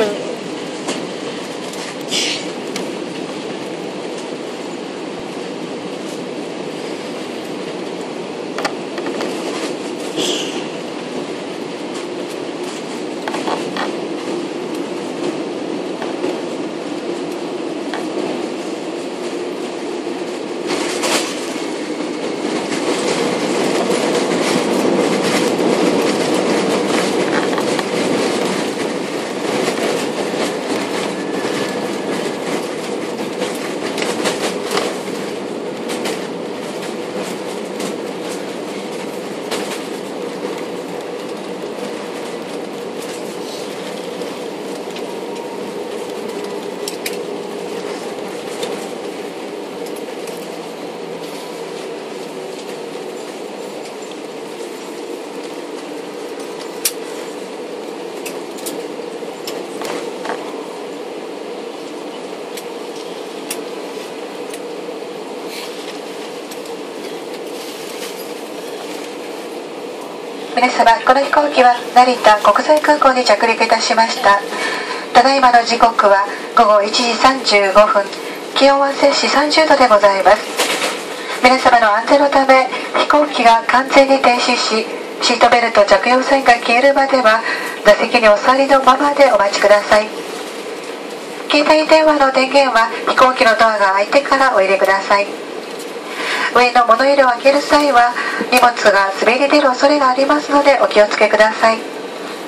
皆様、この飛行機は成田国際空港に着陸いたしました。ただいまの時刻は午後1時35分、気温は摂氏30度でございます。皆様の安全のため、飛行機が完全に停止し、シートベルト着用サインが消えるまでは座席にお座りのままでお待ちください。携帯電話の電源は飛行機のドアが開いてからお入れください。上の物入れを開ける際は荷物が滑り出る恐れがありますのでお気をつけください。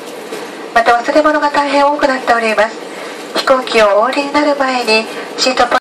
また忘れ物が大変多くなっております。飛行機をお降りになる前にシート